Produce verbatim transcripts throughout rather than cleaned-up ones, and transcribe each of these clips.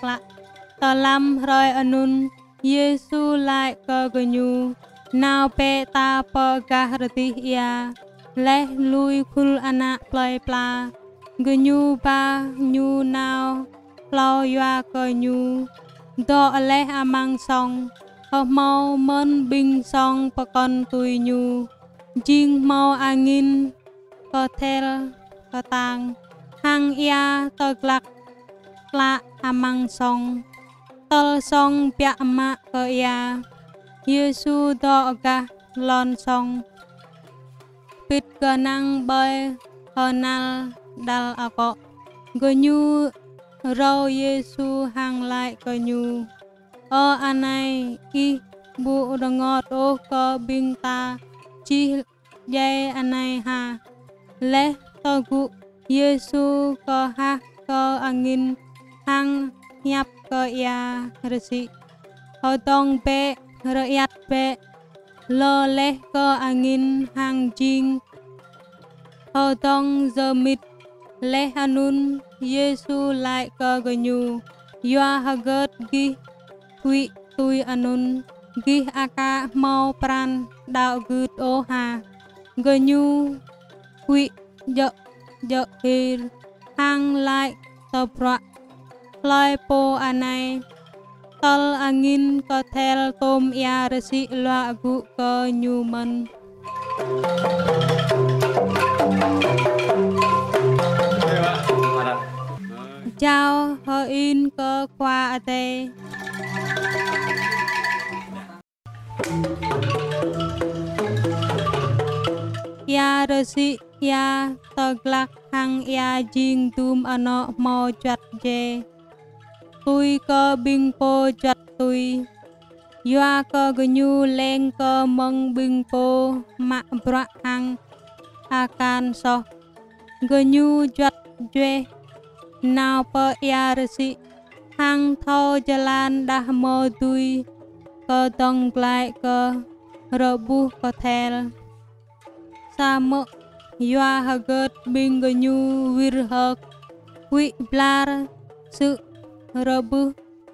lạ tờ lâm rồi anun Giêsu lại cơ gờ nhu nào pe ta pơ gah rati ya leh lui khul anak play pla gờ nhu ba nhu nào lo yoa cơ nhu do leh amang song ho mau men bing song pakon tui nhu jing mau angin cơ tel cơ tang hang ia tờ glak la amang song tol song pia ma cơ ia Giêsu do ga lon song pit cơ năng bơi honal dal ako gờ nhu rau Giêsu hang lại cơ nhu o anai i bu ngọt o cơ bing ta chi dây anai ha leh to gu Giêsu cơ ha cơ angin hang nhap cơ ia resi ho tong pe rakyat pe lo leh cơ angin hang jing ho tong zemit leh anun Giêsu lại cơ gờ nhu yoa haget gi hui tui anun gi aka mau pran đạo gud o ha gờ nhu hui dợ dợ hir hang lại tờ pra lai po anai tol angin cơ tel tom ia resi loa gu cơ nhu man chào hơ in cơ qua ate ya resi ya tờ glak hang ya jing tum ano mau chặt je tui cơ bing po chặt tui yoa cơ gờ nhu leng cơ mong bing po ma bra hang akan so gờ nhu chặt je nào per ya resi hang thau jalan dah mo tui cơ tong lại cơ rebu cơ tel samo yoa haget bing gờ nhu wir hak wi blar sự rebu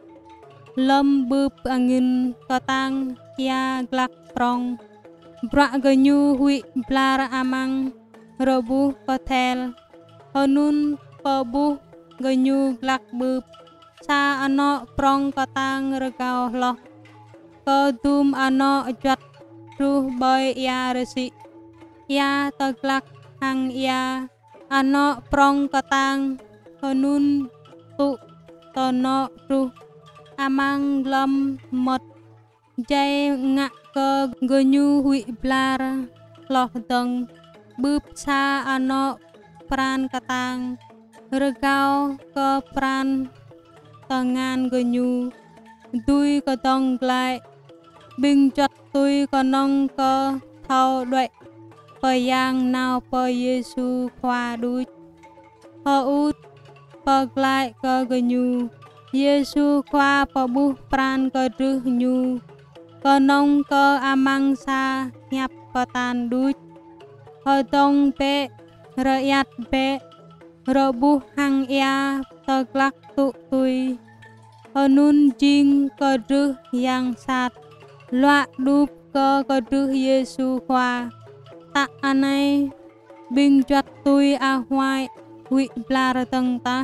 lâm bụp angin cơ tang ya glak prong bra gờ nhu wi blar amang rebu cơ tel honun pebu gờ nhu glak bụp sa ano prong cơ tang regao lo cơ tum ano chặt ru boy ya resi ya tờ glak hang ya ano prong cơ tang honun tu tono ru amang lam mot jay ngạ cơ gờ nhu hui blar loh teng bụp sa ano pran cơ tang regao cơ pran tangan gờ nhu tui cơ tong lại bing chặt tui cơ nong cơ thao đuệ pờ yang nào pờ Giêsu khoa đuôi pờ út pờ lại cơ gờ nhu Giêsu khoa pờ bu pran cơ rư nhu cơ nong cơ amang sa nhap cơ tan đuôi pờ tong pe rakyat pe rebu hang ya tờ glak tu tui honun jing cơ rư yang sat loa đup cơ cơ rư Giêsu khoa ta anai bing chặt tui a hoai hui blar teng ta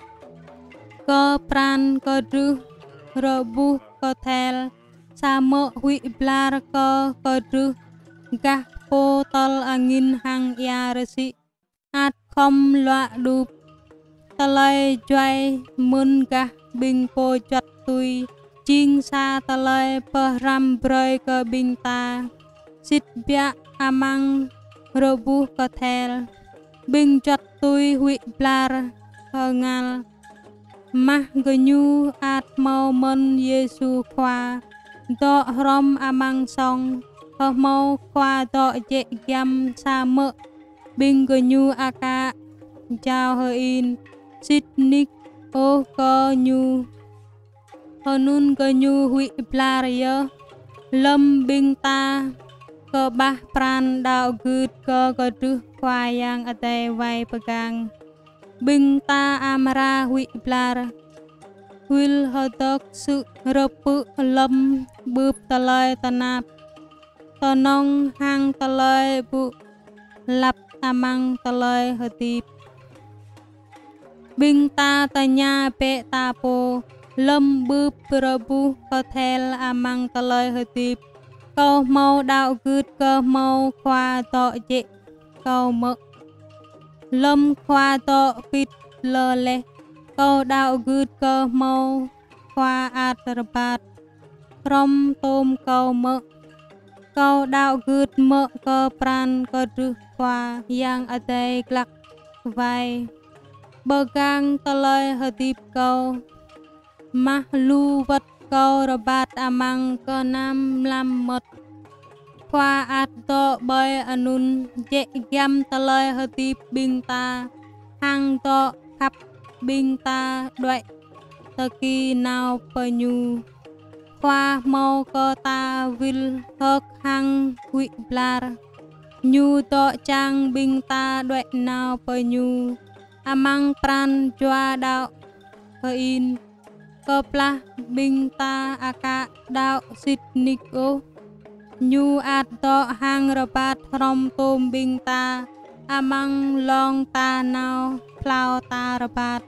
cơ pran cơ rư rebu cơ tel samo hui blar cơ cơ rư gah po tol angin hang ya resi at khom loa đup talai joy mun gah bing po chặt tui jing sa talai peh ram broi cơ bing ta sit bia amang rebu cơ tel bing chặt tui hui blar cơ ngal mah gờ nhu at mau men Giêsu khoa do rom amang song cơ mau khoa do je yam sa mơ bing gờ nhu aka chào hơi in sit nik o cơ nhu honun gờ nhu hui blar yo lâm bing ta cơ bah pran đạo gud cơ cơ rư khoa yang ate vai pegang bing ta amara hui blar will hơ tớc sự rơ pự lâm bướp tà lời tà nạp tà nông hang tà lời bụ lặp amang tà lời hơ tịp binh ta tà nha bệ ta po lâm bướp rơ bu hơ thèl amang tà lời hơ tịp câu mau đạo gứt cơ mau khoa tọ dệ câu mơ lâm khoa tọ pít lơ lê câu đạo gứt cơ mau khoa át rơ bát rong tôm câu mơ câu đạo gứt mơ cơ pran cơ rư khoa yang ở đây lắc vai bờ gang tơ lời hơ tịp câu mah lu vật câu rơ bát amang cơ nam lam mật khoa át tọ bơi anun dễ găm tơ lời hơ tịp binh ta hang tọ khắp binh ta đoại tơ kỳ nào bờ nhu khoa mau cơ ta vil hớc hang quỵ blar nhu tọ trang binh ta đoại nào bờ nhu amang pran choa đạo hơ in cơ pla binh ta aka đạo sit niko nhu át tọ hang rơ bát rong tôm binh ta amang long ta nào plau ta rơ bát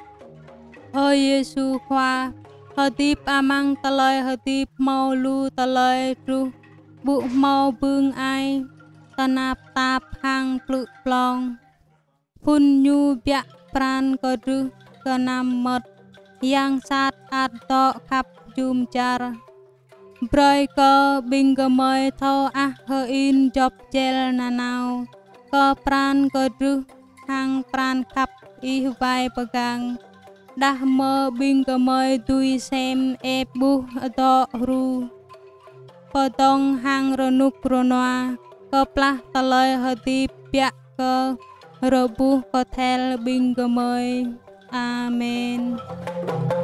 ơi Giêsu khoa hơ tịp amang tà lời hơ tịp mau lu tà lời tru bụ mau bương ai tà nạp tạp hang plự plong phun nhu bia pran cơ rư cơ nam mật yang sát át tọ khắp chùm char bơi cơ binh cơ mời thâu á hơ in chọc chel na nào cơ pran cơ rư hang pran khắp y vai pegang dah mơ binh cơ mời tui xem e bu to ru potong hang renuk ronoa cơ plah tà lời hơ tịp bia cơ rơ bu cơ thel binh cơ mời amen.